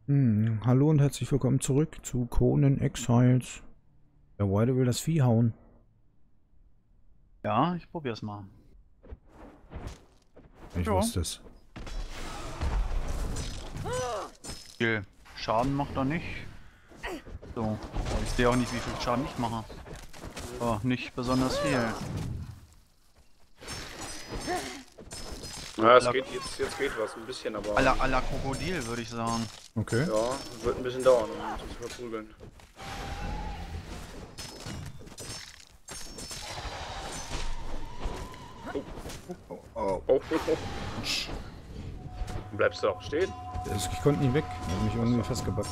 Hallo und herzlich willkommen zurück zu Conan Exiles. Der White will das Vieh hauen. Ja, ich probier's mal. Ich Ja. wusste es. Viel Schaden macht er nicht. So, aber ich sehe auch nicht, wie viel Schaden ich mache. Oh, nicht besonders viel. Ja, es geht jetzt geht was, ein bisschen, aber À la Krokodil, würde ich sagen. Okay. ja, wird ein bisschen dauern, um uns zu verprügeln. Oh. Bleibst du auch stehen? Ich konnte nie weg. Er hat mich irgendwie festgebackt.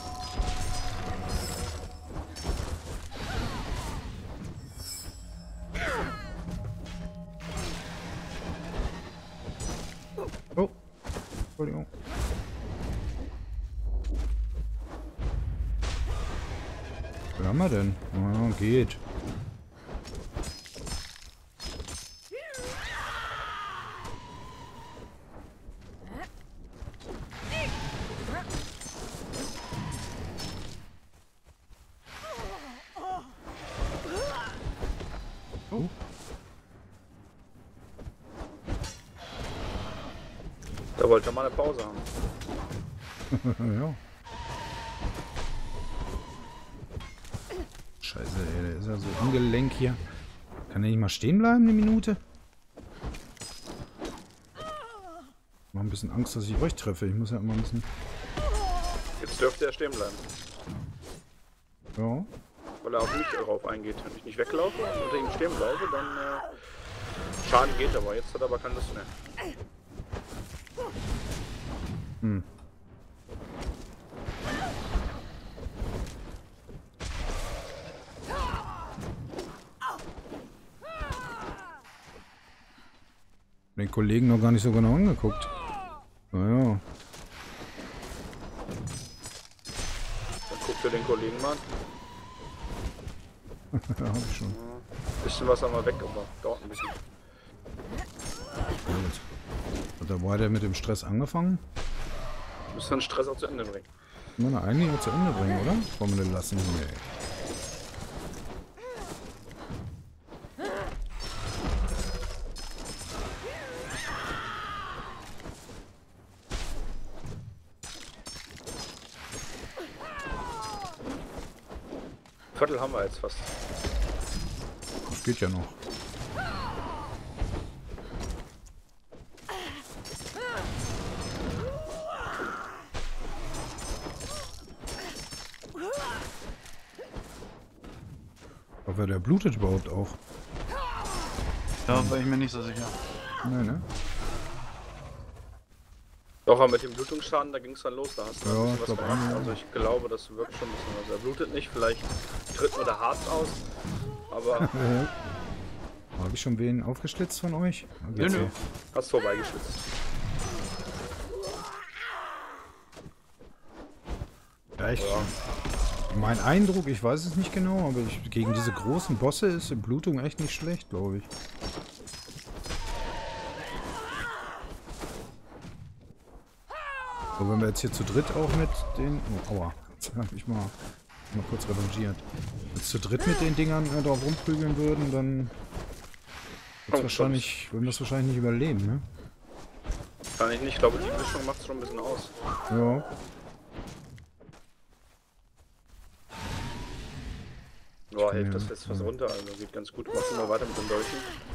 Oh. Entschuldigung. Was haben wir denn? Ah, geht. Oh. Da wollte er mal eine Pause haben. Ja. Scheiße, ey, der ist ja so ungelenk hier. Kann er nicht mal stehen bleiben, eine Minute? Ich hab ein bisschen Angst, dass ich euch treffe. Ich muss ja immer ein bisschen... Jetzt dürfte er stehen bleiben, Ja. weil er auf mich darauf eingeht. Wenn ich nicht weglaufe und unter ihm stehen bleibe, dann Schaden geht, aber jetzt hat er aber keine Lust mehr. Hm. Den Kollegen noch gar nicht so genau angeguckt. Naja. Dann guckt er den Kollegen mal an. Ja, hab ich schon. Bisschen was haben wir weg, aber dauert ein bisschen. Gut. Hat der White mit dem Stress angefangen? Müssen wir den Stress auch zu Ende bringen. Na, eigentlich auch zu Ende bringen, oder? Wollen wir den lassen? Nee. Viertel haben wir jetzt fast. Das geht ja noch. Aber der blutet überhaupt auch. Da bin ich mir nicht so sicher. Nee, ne? Doch, aber mit dem Blutungsschaden, da ging es dann los. Da hast du Ja, ein ich bisschen was glaub gemacht. auch, ja. Also ich glaube, das wirkt schon ein bisschen was. Er blutet nicht, vielleicht tritt nur der Harz aus. Aber Habe ich schon wen aufgeschlitzt von euch? Nö, nö. hast vorbeigeschützt. Ja, ich, Ja. mein Eindruck, ich weiß es nicht genau, aber gegen diese großen Bosse ist die Blutung echt nicht schlecht, glaube ich. So, wenn wir jetzt hier zu dritt auch mit den... Oh, aua. Jetzt habe ich mal kurz revanchiert. Jetzt zu dritt mit den Dingern da rumprügeln würden, dann... würden wir es wahrscheinlich nicht überleben, ne? Kann ich nicht. Ich glaube, die Mischung macht es schon ein bisschen aus. Ja. Boah, hilft das jetzt was runter. Also geht ganz gut. Machst du mal weiter mit den Dolchen.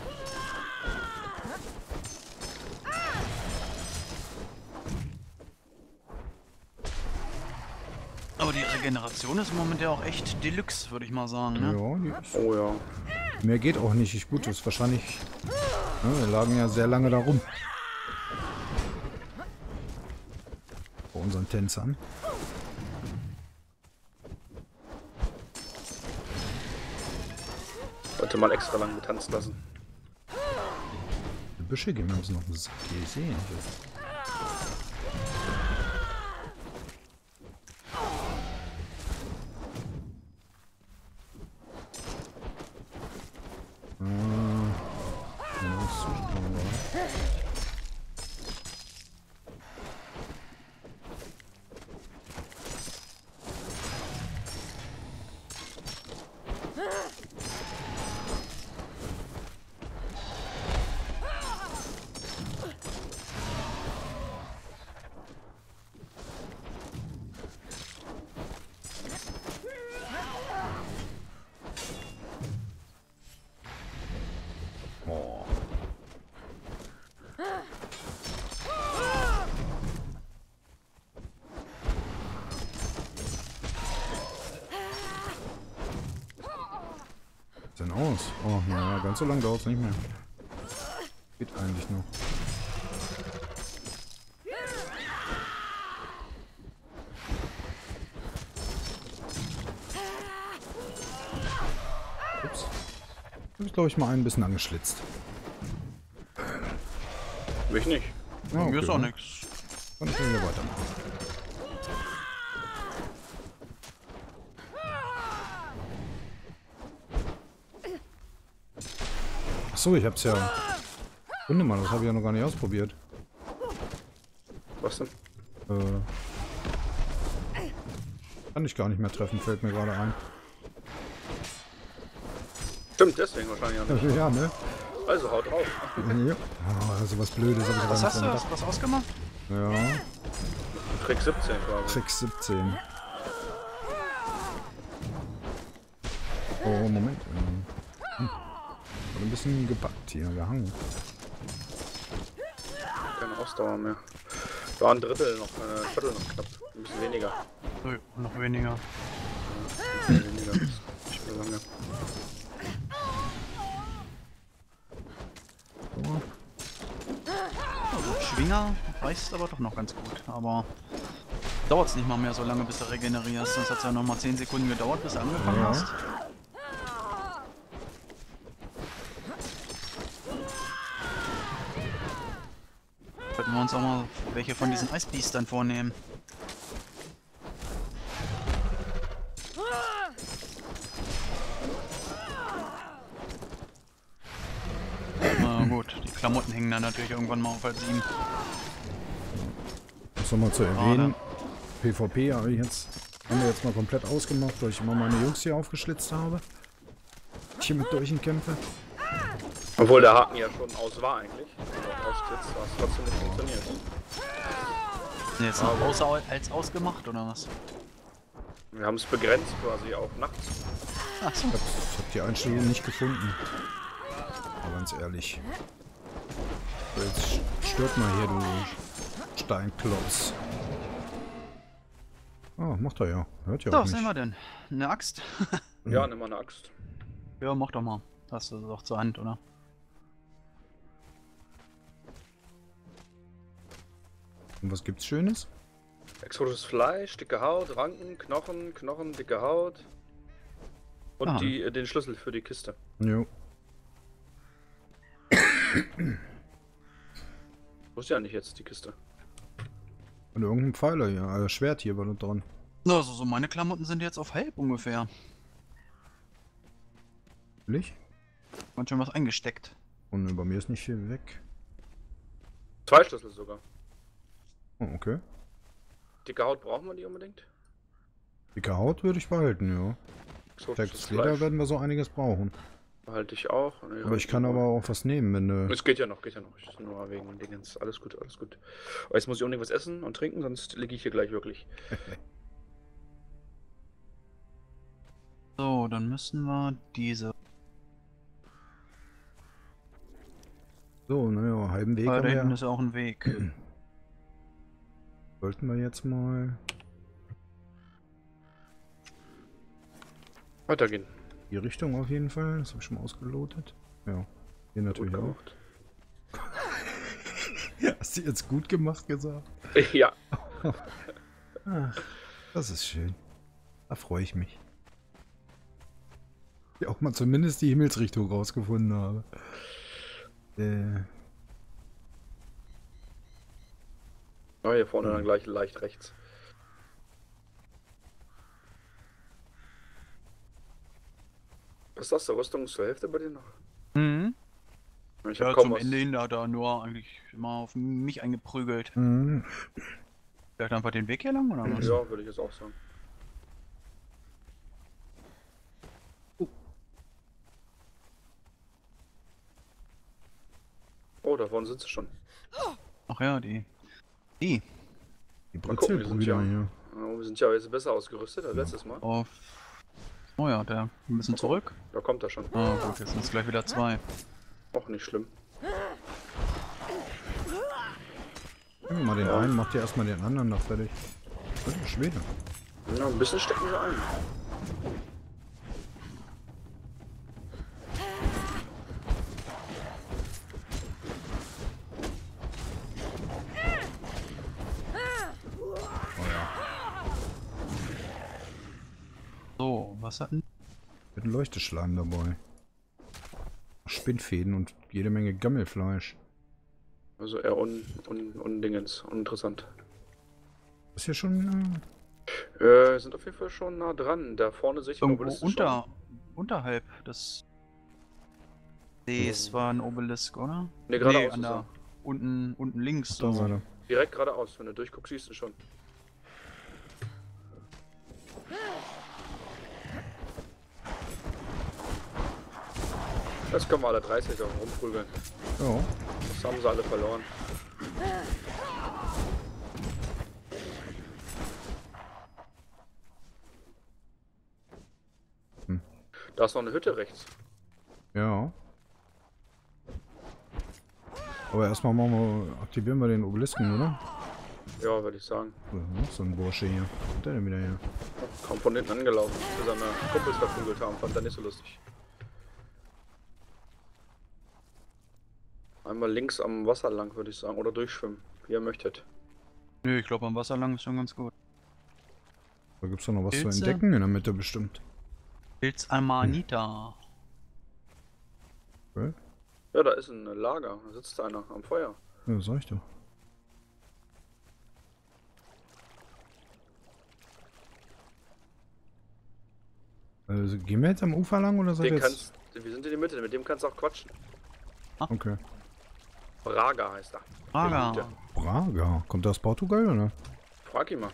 Aber die Regeneration ist im Moment ja auch echt Deluxe, würde ich mal sagen, ne? Ja, die ist, Oh ja. mehr geht auch nicht. Ich, gut, das ist wahrscheinlich... Ne, wir lagen ja sehr lange da rum. Bei unseren Tänzern. Sollte mal extra lang getanzt lassen. Die Büsche gehen wir uns noch einen Sack. Ich sehe nicht. denn aus? Oh, naja, ganz so lange dauert es nicht mehr. Geht eigentlich noch. Ups. Hab ich, glaube ich, mal ein bisschen angeschlitzt. Mich nicht. Ja, Mir ist auch ne? nichts. Dann können wir weitermachen. Achso, ich hab's ja. Finde mal, das habe ich ja noch gar nicht ausprobiert. Was denn? Kann ich gar nicht mehr treffen, fällt mir gerade ein. Stimmt, deswegen wahrscheinlich auch nicht. Ja, ne? Also haut drauf. Ja. Oh, so was Blödes habe ich Was gar hast du? nicht Hast du was ausgemacht? Ja, Trick 17 quasi. Trick 17. Oh, Moment. Wurde ein bisschen gepackt hier, gehangen. Keine Ausdauer mehr. War ein Drittel noch, ein Viertel noch knapp. Ein bisschen weniger. Nö, noch weniger. Ein bisschen weniger. Nicht mehr lange. So. Schwinger reißt aber doch noch ganz gut. Aber dauert es nicht mal mehr so lange, bis du regenerierst. Sonst hat es ja noch mal 10 Sekunden gedauert, bis du angefangen Ja. hast. Könnten wir uns auch mal welche von diesen Eisbiestern vornehmen. Na gut, die Klamotten hängen dann natürlich irgendwann mal auf als 7. Das nochmal zu erwähnen. PvP haben wir jetzt mal komplett ausgemacht, weil ich immer meine Jungs hier aufgeschlitzt habe. Ich hier mit Durchenkämpfe. Obwohl der Haken ja schon aus war eigentlich. Aber ausgesetzt, was trotzdem nicht funktioniert. Jetzt noch außer als ausgemacht oder was? Wir haben es begrenzt quasi auf nachts. Achso. Ich hab die Einstellung nicht gefunden. Aber ganz ehrlich. So, jetzt stört mal hier, du Steinklotz. Oh, macht er ja. Hört ja So, auch was nicht. nehmen wir denn? Eine Axt? Ja, nimm mal eine Axt. Ja, mach doch mal. Hast du doch zur Hand, oder? Und was gibt's Schönes? Exotisches Fleisch, dicke Haut, Ranken, Knochen, dicke Haut. Und Ah. den Schlüssel für die Kiste. Jo. Wo ist ja nicht jetzt die Kiste? Und irgendein Pfeiler hier. Schwert hier war da dran. Also, so meine Klamotten sind jetzt auf halb ungefähr. Licht? Und schon was eingesteckt. Und bei mir ist nicht viel weg. 2 Schlüssel sogar. Oh, okay. Dicke Haut brauchen wir nicht unbedingt. Dicke Haut würde ich behalten, ja. Exotisches Stärktes Leder Fleisch werden wir so einiges brauchen. behalte ich auch. Nee, Aber ich kann aber auch was nehmen, wenn du... Es geht ja noch, Ich nur wegen Dingens. Alles gut. Aber jetzt muss ich unbedingt was essen und trinken, sonst liege ich hier gleich wirklich. So, dann müssen wir diese... So, naja, halben Weg Ah, haben da hinten wir. ist auch ein Weg. Sollten wir jetzt mal Weitergehen. die Richtung auf jeden Fall. Das habe ich schon mal ausgelotet. Ja, hier Gut natürlich auch. gemacht. Hast du jetzt gut gemacht gesagt? Ja. Ach, das ist schön. Da freue ich mich. Ich auch mal zumindest die Himmelsrichtung rausgefunden habe. Oh, hier vorne dann gleich leicht rechts. Was ist das, der Rüstung zur Hälfte bei dir noch? Mhm. Ich Ja, hab kaum zum was. Ende hin hat er nur eigentlich immer auf mich eingeprügelt. Mhm. Vielleicht einfach den Weg hier lang, oder was? Ja, würde ich jetzt auch sagen. Oh, da vorne sind sie schon. Ach ja, die. Die Mal gucken, wir sind Brezelbrüder ja, hier. wir sind ja jetzt besser ausgerüstet als letztes Mal. Auf. Oh ja, der. Ein bisschen zurück. Da kommt er schon. Ah, gut, jetzt sind es gleich wieder 2. Auch nicht schlimm. Nehmen wir mal den einen, macht ihr erstmal den anderen noch fertig. Das ist Schwede. Ja, ein bisschen stecken wir ein. So, was hatten? Mit einem Leuchteschleim dabei. Spinnfäden und jede Menge Gammelfleisch. Also eher uninteressant. Ist hier schon... Sind auf jeden Fall schon nah dran. Da vorne sehe ich den Irgendwo Obelisk schon. unterhalb des Sees war ein Obelisk, oder? Ne, geradeaus an ist der, er. unten links. Da So. seid ihr. Direkt geradeaus. Wenn du durchguckst, siehst du schon. Das können wir alle 30 auch rumprügeln. Ja. Das haben sie alle verloren. Da ist noch eine Hütte rechts. Ja. Aber erstmal aktivieren wir den Obelisken, oder? Ja, würde ich sagen. Noch so ein Bursche hier. Was ist der denn wieder hier? Kaum von hinten angelaufen, bis seine Kumpels verprügelt haben. Fand er nicht so lustig. Einmal links am Wasser lang, würde ich sagen. Oder durchschwimmen, wie ihr möchtet. Nö, ich glaube am Wasser lang ist schon ganz gut. Da gibt es doch noch was zu Pilze? entdecken in der Mitte bestimmt. Pilz Amanita. Okay. Ja, da ist ein Lager. Da sitzt einer am Feuer. Ja, sag ich doch. Also, gehen wir jetzt am Ufer lang oder seid ihr Den jetzt... wir sind in der Mitte, mit dem kannst du auch quatschen. Okay. Braga heißt er. Braga. Der Gute. Braga. Kommt der aus Portugal, oder? Frag ihn mal.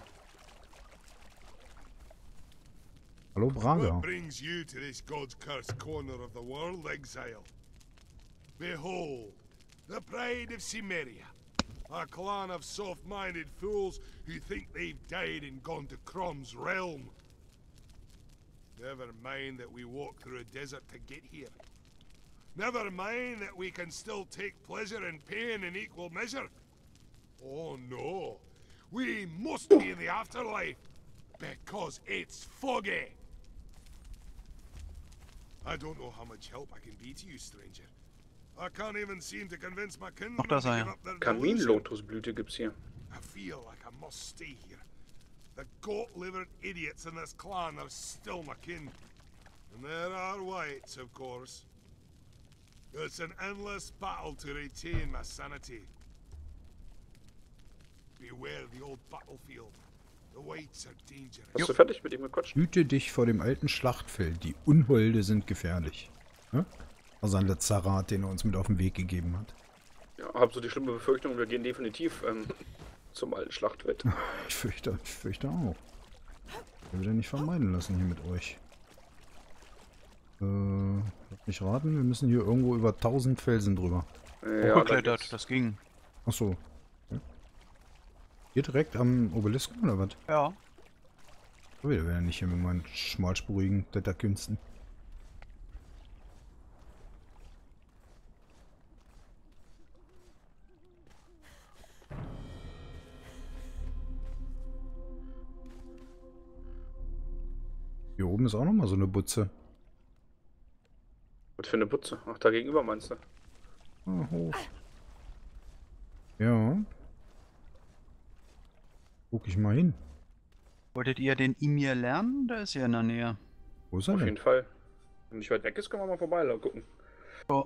Hallo, Braga. What brings you to this God's cursed corner of the world, exile? Behold, the pride of Cimmeria, a clan of soft-minded fools who think they've died and gone to Crom's realm. Never mind that we walked through a desert to get here. Never mind that we can still take pleasure in pain in equal measure. Oh no, we must be in the afterlife, because it's foggy. I don't know how much help I can be to you, stranger. I can't even seem to convince my kinsmen das to er give ja. up their delusion. Kaminlotusblüte gibt's hier. I feel like I must stay here. The goat-livered idiots in this clan are still my kin. And there are whites, of course. It's an endless battle to retain my sanity. Beware the old battlefield. The whites are dangerous. Hast du fertig mit ihm gequatscht? Hüte dich vor dem alten Schlachtfeld. Die Unholde sind gefährlich. Ja? Also ein letzter Rat, den er uns mit auf den Weg gegeben hat. Ja, hab so die schlimme Befürchtung, wir gehen definitiv zum alten Schlachtfeld. Ich fürchte auch. Ich will ja nicht vermeiden lassen hier mit euch. Lass mich raten, wir müssen hier irgendwo über 1000 Felsen drüber. Ja, Hochgeklettert, das ging. Achso. Okay. Hier direkt am Obelisken oder was? Ja. Ich will ja nicht hier mit meinen schmalspurigen Kletterkünsten. Hier oben ist auch noch mal so eine Butze. Was für eine Putze? Ach, da gegenüber meinst du? Ah, hoch. Ja. Guck ich mal hin. Wolltet ihr den Imir lernen? Der ist ja in der Nähe. Wo ist er Auf denn? jeden Fall. Wenn nicht weit weg ist, können wir mal vorbei gucken. So.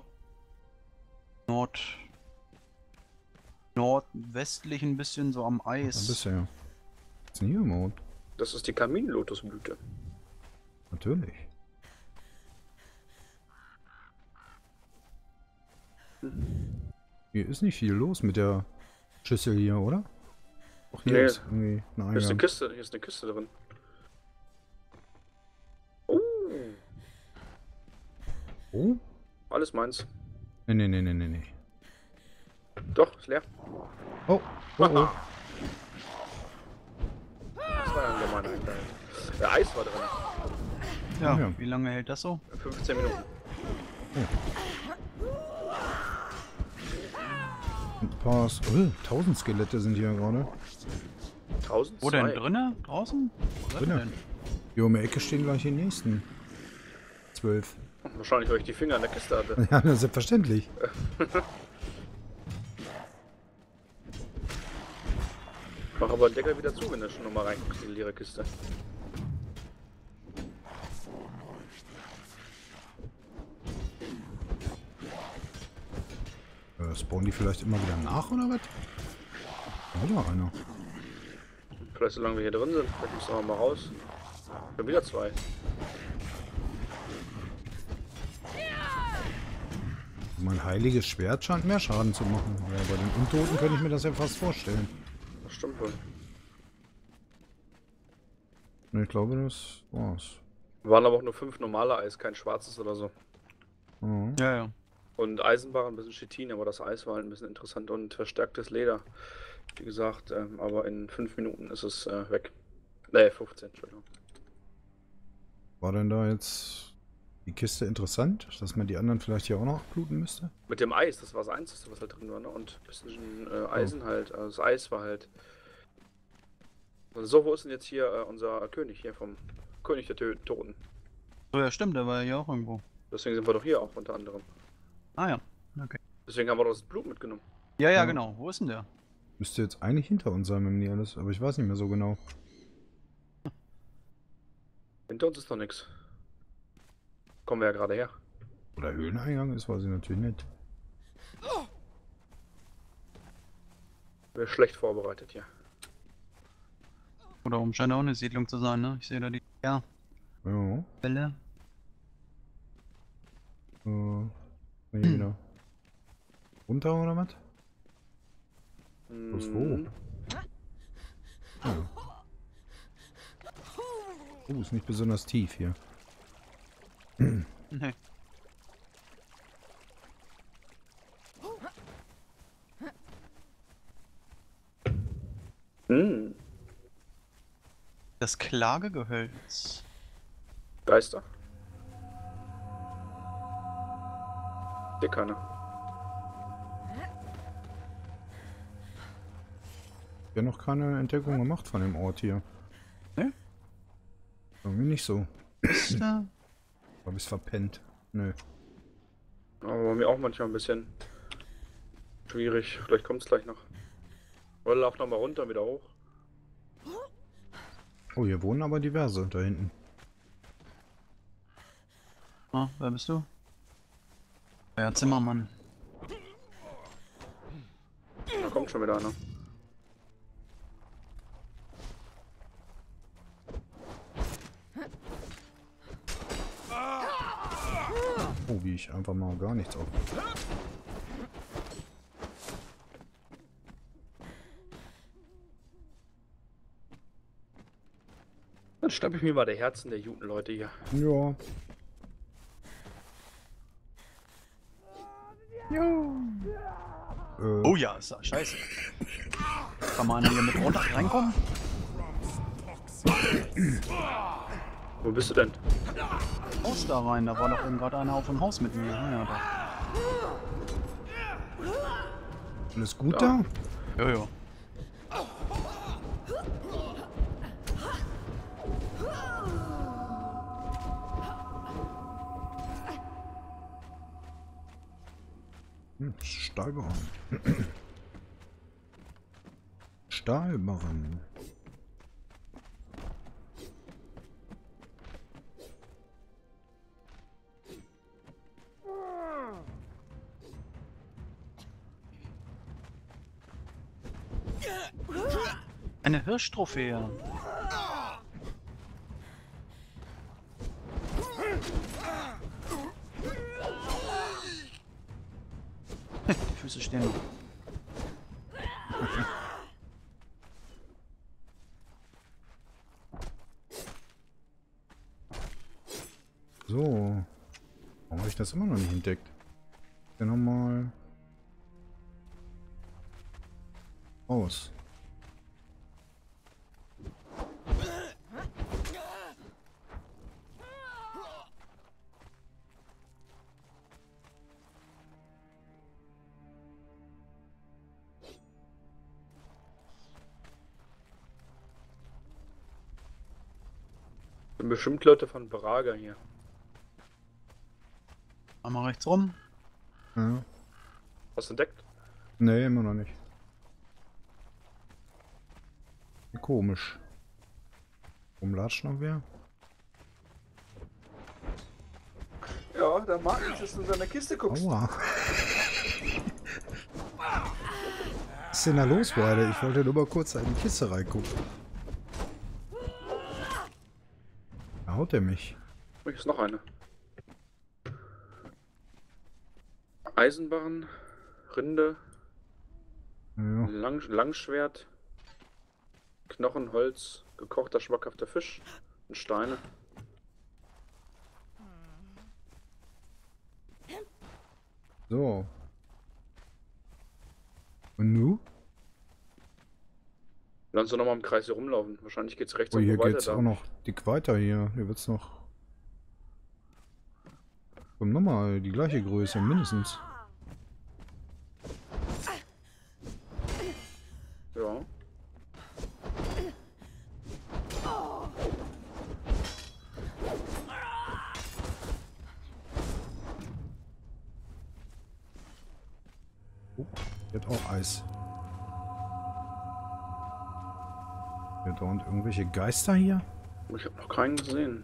Nordwestlich ein bisschen, so am Da Eis. bist du ja. Was ist denn hier überhaupt? Das ist die Kaminlotusblüte. Natürlich. Hier ist nicht viel los mit der Schüssel hier, oder? Ach, hier Nee. ist irgendwie ein Hier ist eine Eingang. Kiste, hier ist eine Kiste drin. Oh, Oh? alles meins. Nee. Doch, ist leer. Oh, oh. Das war ja ein gemeiner Einteil. Der Eis war drin. Ja, Ja. wie lange hält das so? 15 Minuten. Ein paar... 1000 Skelette sind hier gerade. 1002. Wo denn? Drinnen? Draußen? Wo seid ihr Drinnen. denn? Hier um die Ecke stehen gleich die nächsten. 12. Wahrscheinlich, weil ich die Finger in der Kiste hatte. Ja, selbstverständlich. Mach aber den Deckel wieder zu, wenn du schon nochmal reinguckst in die leere Kiste. spawnen die vielleicht immer wieder nach, oder was? Da war einer. Vielleicht solange wir hier drin sind. Vielleicht müssen wir mal raus. Schon wieder 2. Mein heiliges Schwert scheint mehr Schaden zu machen. Aber bei den Untoten könnte ich mir das ja fast vorstellen. Das stimmt wohl. Ne, ich glaube, das war's. Waren aber auch nur 5 normale Eis, kein schwarzes oder so. Oh. Ja, ja. Und Eisenbahn, ein bisschen Chitin, aber das Eis war halt ein bisschen interessant und verstärktes Leder. Wie gesagt, aber in 5 Minuten ist es weg. 15, Entschuldigung. War denn da jetzt die Kiste interessant, dass man die anderen vielleicht hier auch noch bluten müsste? Mit dem Eis, das war das Einzige, was halt drin war, ne? Und ein bisschen Eisen halt. Also das Eis war halt. So, wo ist denn jetzt hier unser König hier vom König der Toten? So, ja, stimmt, der war ja hier auch irgendwo. Deswegen sind wir doch hier auch unter anderem. Ah ja, okay. Deswegen haben wir doch das Blut mitgenommen. Ja, ja, Ja. genau. Wo ist denn der? Müsste jetzt eigentlich hinter uns sein, wenn nie alles, aber ich weiß nicht mehr so genau. Hinter uns ist doch nichts. Kommen wir ja gerade her. Wo der Höhleneingang ist, weiß ich natürlich nicht. Wir sind schlecht vorbereitet hier. Oder oben scheint auch eine Siedlung zu sein, ne? Ich sehe da die Ja. Welle. Hier wieder. Runter oder was? Los, wo? Ja. Ist nicht besonders tief hier. Nee. Hm. Das Klagegehölz. Geister. Hier keiner. Ja, noch keine Entdeckung gemacht von dem Ort hier. Ne? Irgendwie nicht so. Ist da? Hab ich's verpennt. Nö. Aber bei mir auch manchmal ein bisschen schwierig. Vielleicht kommt es gleich noch. Oder lauf noch mal runter und wieder hoch. Oh, hier wohnen aber diverse da hinten. Ah, wer bist du? Ja, Zimmermann. Da kommt schon wieder einer. Oh, wie ich einfach mal gar nichts auf. Dann schnapp ich mir mal die Herzen der guten Leute hier. Ja. Oh ja, ist das scheiße. Kann man hier mit runter reinkommen? Wo bist du denn? Haus da rein, da war doch eben gerade einer auf dem Haus mit mir. Ah, ja, da. Alles gut Ja. da? Jojo. Stahlbarren. Stahlbarren. Eine Hirschtrophäe. Die Füße stehen noch. So. Warum habe ich das immer noch nicht entdeckt? Dann nochmal aus. Sind bestimmt Leute von Braga hier. Einmal rechts rum. Ja. Hast du entdeckt? Nee, immer noch nicht. Komisch. Rumlatscht noch wer? Ja, der Martin ist in seiner Kiste guckst. Aua. ist denn da los, beide? Ich wollte nur mal kurz in die Kiste reingucken. Da haut er mich. Hier ist noch eine. Eisenbarren, Rinde, Ja. Langschwert, Knochen, Holz, gekochter, schmackhafter Fisch und Steine. So. Und nu? Lass uns noch mal im Kreis hier rumlaufen. Wahrscheinlich geht's rechts Oh, hier weiter geht's da. auch noch dick weiter hier. Hier wird's noch... Komm, nochmal die gleiche Größe, mindestens. Ja. Oh, hier hat auch Eis. Hier dauernd irgendwelche Geister hier. Ich habe noch keinen gesehen.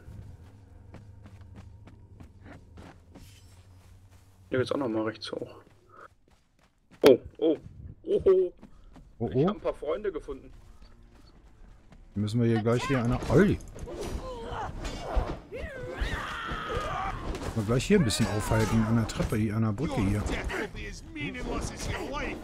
Hier geht's auch noch mal rechts hoch. Oh, oh, oh, oh. Oh, Ich oh. habe ein paar Freunde gefunden. Müssen wir hier gleich hier einer... Olli! Mal gleich hier ein bisschen aufhalten, an der Treppe hier, an der Brücke hier. Death will be as meaningless as your life.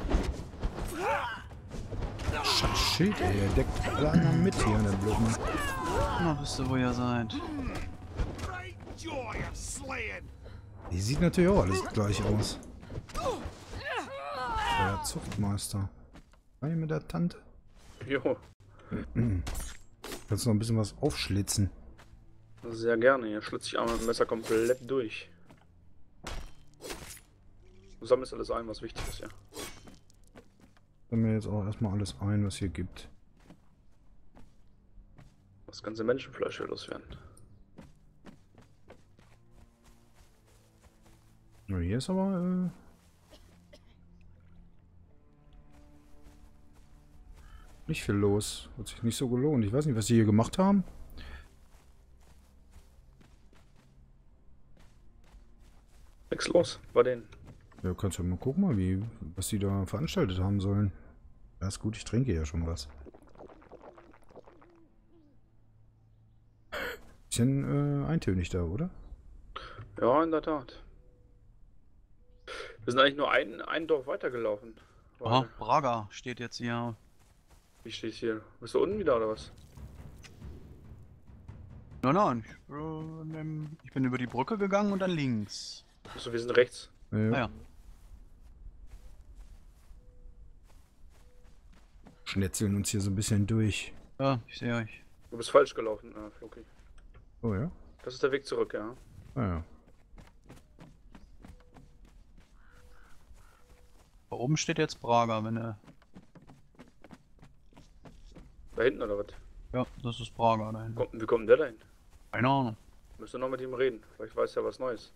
Scheiß Schild, ey, der deckt alle anderen mit hier an der Blöden. Na, wisst ihr, wo ihr seid? Great joy of slaying. Die sieht natürlich auch alles gleich aus. Der Zuchtmeister. War hier mit der Tante? Jo, Kannst du noch ein bisschen was aufschlitzen? sehr gerne. Hier schlitze ich einmal mit dem Messer komplett durch. Du sammelst alles ein, was wichtig ist, ja. Dann mir jetzt auch erstmal alles ein, was hier gibt. Das ganze Menschenfleisch will loswerden. Na, hier ist aber... nicht viel los. Hat sich nicht so gelohnt. Ich weiß nicht, was die hier gemacht haben. Nix los bei denen. Ja, kannst du mal gucken, mal, wie, was die da veranstaltet haben sollen. Ja, ist gut, ich trinke ja schon was. Bisschen eintönig da, oder? Ja, in der Tat. Wir sind eigentlich nur ein Dorf weitergelaufen. Aha, Braga steht jetzt hier. Wie steht hier? Bist du unten wieder oder was? Nein, ich bin über die Brücke gegangen und dann links. Achso, wir sind rechts. Ja. Naja, Schnetzeln uns hier so ein bisschen durch. ja, ich sehe euch. Du bist falsch gelaufen, Floki. Oh ja? Das ist der Weg zurück, ja. Ah ja. Da oben steht jetzt Braga, wenn er. Da hinten oder was? Ja, das ist Braga da hinten. Wie kommt der da hin? Keine Ahnung. Müsste noch mit ihm reden. Vielleicht weiß er was Neues.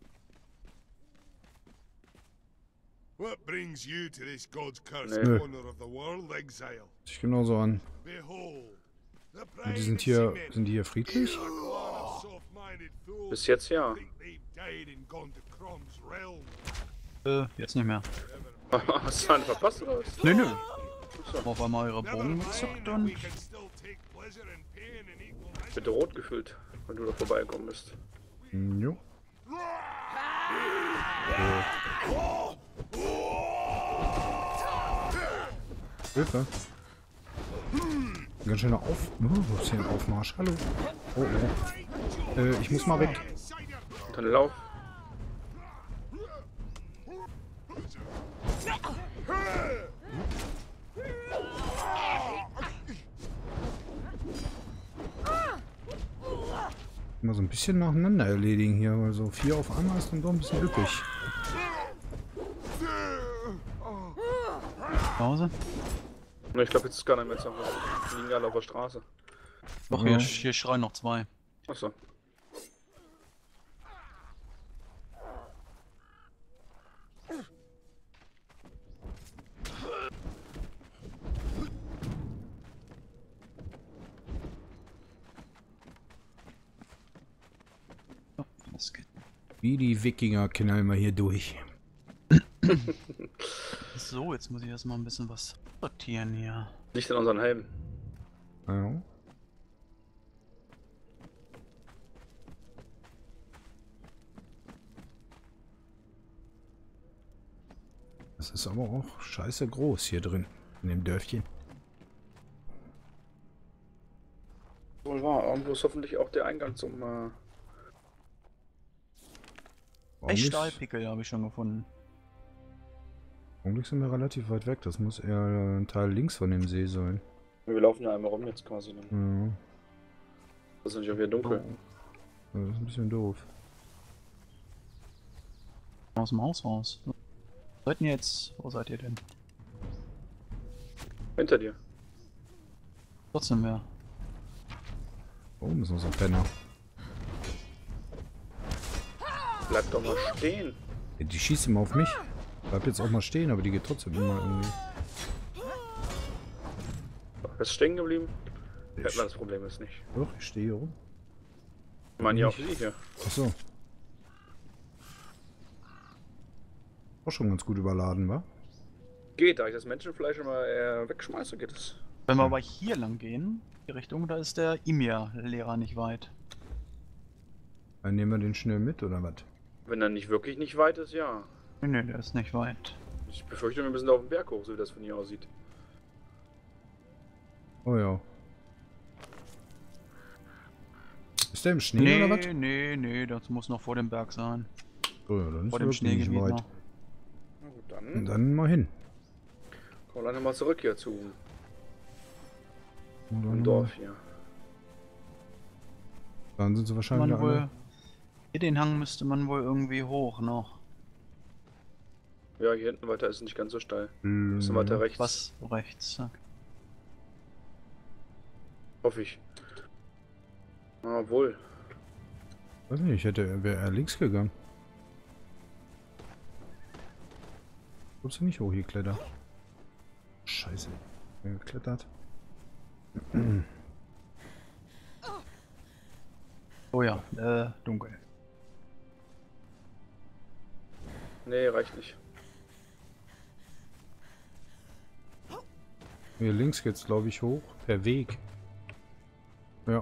What brings you to this god's cursed Nee. corner of the world, exile? Sich genauso an. Behold, the Und die pride sind die hier friedlich? a clan of soft-minded fools Bis jetzt ja. think they've died and gone to Crom's realm. Jetzt nicht mehr. Hast du einen verpasst oder was? Nö, nö. So, Auf einmal ihre Never Bogen mind gezückt that und. we can still take pleasure in pain in equal measure. bitte rot gefühlt, wenn du da vorbeigekommen bist. Jo. Hilfe. Ganz schöner wo ist hier ein Aufmarsch? Hallo. Oh, oh. Ich muss mal weg. Und dann lauf. Mal so ein bisschen nacheinander erledigen hier, weil so 4 auf einmal ist dann doch ein bisschen üppig. Pause. Ne, ich glaube, jetzt ist gar nicht mehr zu Hause. Die liegen alle auf der Straße. Doch, Ja. hier schreien noch 2. Achso. Das geht. Wie die Wikinger knallen wir hier durch. So, jetzt muss ich erstmal ein bisschen was sortieren hier. Nicht in unseren Helm. Ja. Das ist aber auch scheiße groß hier drin, in dem Dörfchen. Wohl wahr, irgendwo ist hoffentlich auch der Eingang zum. Stahlpickel habe ich schon gefunden. Augenblick sind wir relativ weit weg. Das muss eher ein Teil links von dem See sein. Wir laufen ja einmal rum jetzt quasi. Ne? Ja, Das ist nicht auch wieder dunkel. das ist ein bisschen doof. Aus dem Haus raus. Seid ihr jetzt? Wo seid ihr denn? Hinter dir. Trotzdem wer? Oben ist noch so ein Penner. Bleib doch mal stehen. Ja, die schießt immer auf mich. Bleib jetzt auch mal stehen, aber die geht trotzdem immer irgendwie. Bist stehen geblieben? Hätten wir das Problem ist nicht. Doch, ich stehe hier rum. Ich meine ja auch sie hier. Achso. Auch schon ganz gut überladen, wa? Geht, da ich das Menschenfleisch immer wegschmeiße, geht es. Wenn wir aber hier lang gehen, die Richtung, da ist der Imir-Lehrer nicht weit. Dann nehmen wir den schnell mit, oder was? Wenn er nicht wirklich nicht weit ist, ja. Nee, der ist nicht weit. Ich befürchte, wir müssen da auf den Berg hoch, so wie das von hier aussieht. Oh ja. Ist der im Schnee oder was? Nee, das muss noch vor dem Berg sein. Oh ja, dann ist Vor er dem wirklich nicht Schneegebiet weit. noch. Na gut, dann Dann mal hin. kommen wir dann mal zurück hier zu Und dem dann, Dorf hier. dann sind sie wahrscheinlich Man wohl, alle. hier den Hang müsste man wohl irgendwie hoch noch. Ja, hier hinten weiter ist es nicht ganz so steil. Mhm. Bisschen weiter rechts. Was rechts? Ja. Hoffe ich. Ah, wohl. Weiß nicht, wäre er links gegangen. Kommst du nicht hoch hier klettern? Scheiße. Wer geklettert? Oh ja, dunkel. Nee, reicht nicht. Hier links geht's, glaube ich, hoch. Per Weg. Ja.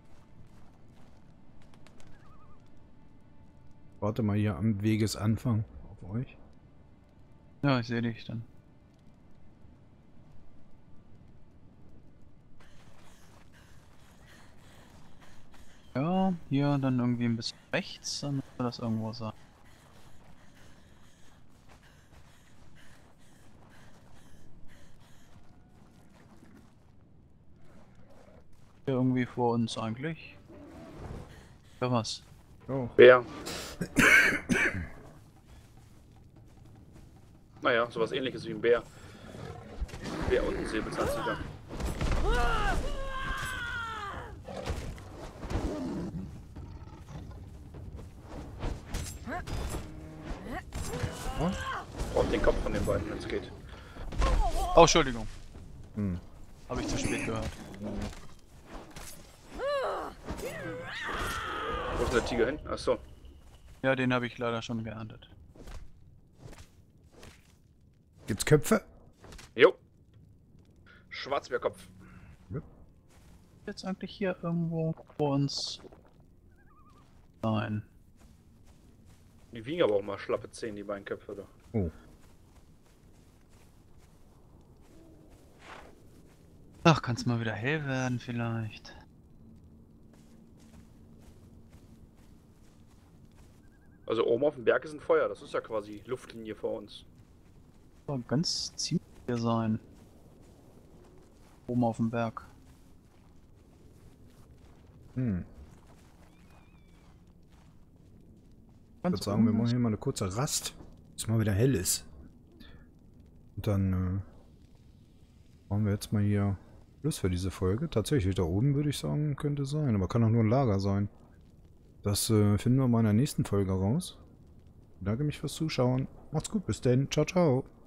Warte mal hier am Wegesanfang auf euch. Ja, ich sehe dich dann. Ja, hier dann irgendwie ein bisschen rechts, dann müsste das irgendwo sein. Hier irgendwie vor uns eigentlich. Ja, was? Oh. Bär. Naja, sowas ähnliches wie ein Bär. Bär und ein Säbelzahntiger. Oh. Braucht den Kopf von den beiden, wenn es geht. Oh, Entschuldigung. Hm. Habe ich zu spät gehört. Wo ist der Tiger hin? Achso. Ja, den habe ich leider schon geerntet. Gibt's Köpfe? Jo. Schwarzbärkopf. Jetzt eigentlich hier irgendwo vor uns. Nein. Die wiegen aber auch mal schlappe 10, die beiden Köpfe da. Oh. Ach, kann's mal wieder hell werden vielleicht. Also oben auf dem Berg ist ein Feuer, das ist ja quasi Luftlinie vor uns. Soll ganz ziemlich hier sein. Oben auf dem Berg. Hm. Ich Ganz würde sagen, wir oben machen ist- hier mal eine kurze Rast, bis mal wieder hell ist. Und dann machen wir jetzt mal hier Schluss für diese Folge. Tatsächlich, da oben würde ich sagen, könnte sein, aber kann auch nur ein Lager sein. Das finden wir mal in der nächsten Folge raus. Ich bedanke mich fürs Zuschauen. Macht's gut, bis denn. Ciao, ciao.